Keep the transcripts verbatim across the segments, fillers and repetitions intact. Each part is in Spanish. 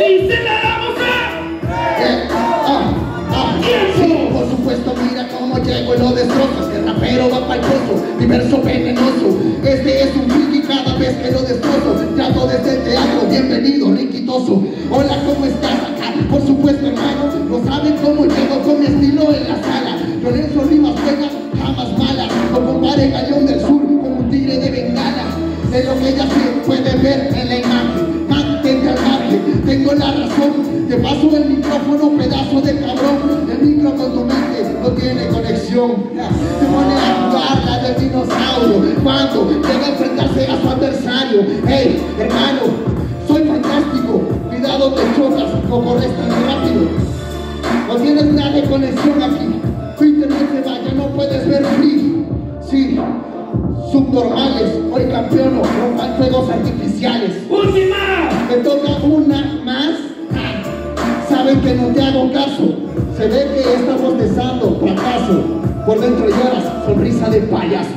Y se la damos a... Eh, ah, ah, sí, por supuesto, mira cómo llego y lo destrozo. Este rapero va pa'l pozo, mi verso venenoso. Este es un friki cada vez que lo destrozo. Trato desde el teatro, bienvenido, riquitoso. Hola, ¿cómo estás acá? Por supuesto, hermano, no saben cómo llego con mi estilo en la sala. Lorenzo rimas buenas, jamás malas. No compare Gallón del Sur con un tigre de bengala. Es lo que ya se puede ver en la imagen. Mantente al margen, tengo la razón. Te paso el micrófono, pedazo de cabrón. El micro con tu mente no tiene conexión. Se pone a jugar la del dinosaurio cuando llega a enfrentarse a su adversario. Hey, hermano, soy fantástico. Cuidado, te chocas o corres tan rápido. No tienes nada de conexión aquí. Tu internet se vaya, no puedes ver free. Sí, subnormales, hoy campeono, rompan fuegos artificiales. ¡Última! Me toca una más. Saben que no te hago caso. Se ve que estás bostezando, fracaso. Por dentro lloras, sonrisa de payaso.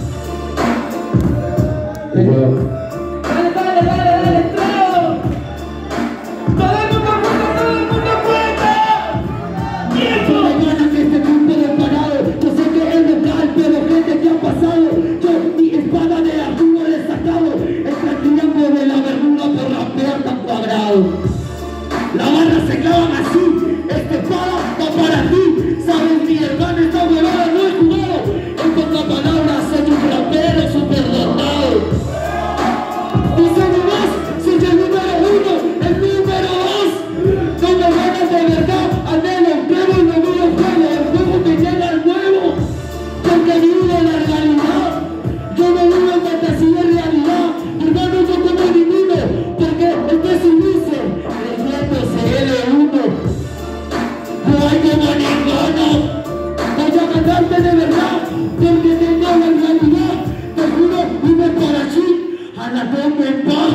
Dale, dale, dale, dale, entrado. Todo el mundo cuenta, todo el mundo cuenta. ¡Tiempo! Mañana que este punto de parado. Yo sé que es local, pero gente que ha pasado. Yo mi espada de Arturo le he sacado. El triángulo de la verdura por la puerta cuadrado. La barra se clavan así. Este espada va para ti. Sabes, mi hermano, esta huevada no he jugado. En pocas palabras, soy un rapero super dotado. Dice mi voz, soy el número uno, el número dos. No me ganas de verdad, al menos pruebo y no voy a juego. El juego que llega al nuevo, porque vivo la realidad. Yo no vivo en fantasía en realidad. Hermano, no como ninguno, porque el que se dice, el reto se L uno. No hay como ninguno. Voy a ganarte de verdad, porque tengo la realidad. Te juro, vive por allí, a la bomba en paz.